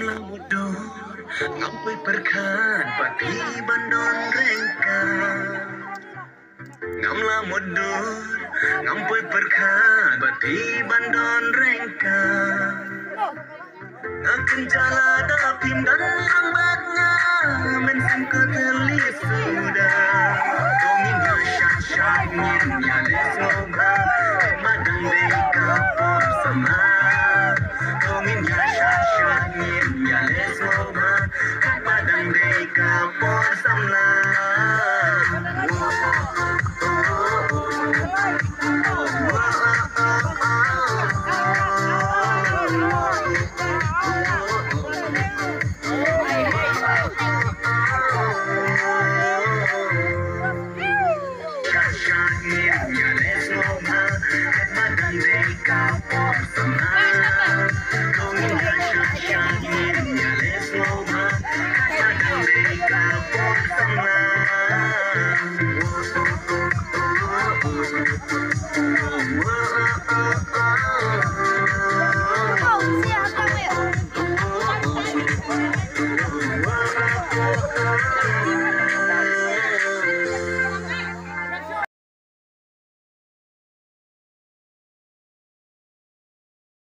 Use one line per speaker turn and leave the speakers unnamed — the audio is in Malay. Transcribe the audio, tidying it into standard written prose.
Ngamla mundur, ngampai perkan, pati bandon rengka. Ngamla mundur, ngampai perkan, pati bandon rengka. Ngakin jala dapim dan lambatnya, mensim ke telis sudah. Dominya syak-syak nyenya lesoba, madang deka por sama. Dominya syak-syak nyenya lesoba, madang deka por sama. Thank you.